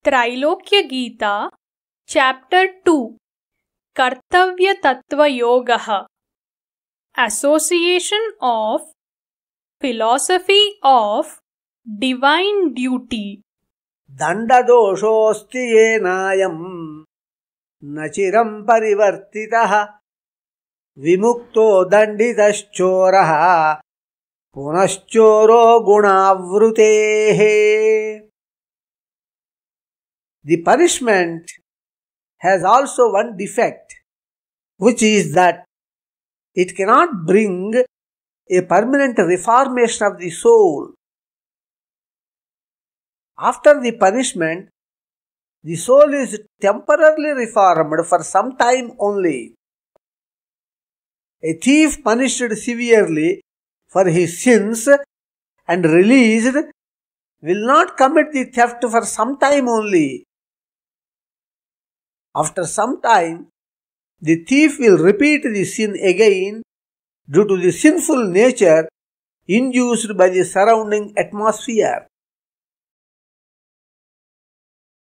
Trailokya Gita, Chapter 2, Kartavya Tattva Yogaha, Association of Philosophy of Divine Duty. Dandadoshosthi yenayam nachiram parivartitaha vimukto danditaschorah punaschoro gunavrutehe. The punishment has also one defect, which is that it cannot bring a permanent reformation of the soul. After the punishment, the soul is temporarily reformed for some time only. A thief punished severely for his sins and released will not commit the theft for some time only. After some time, the thief will repeat the sin again due to the sinful nature induced by the surrounding atmosphere.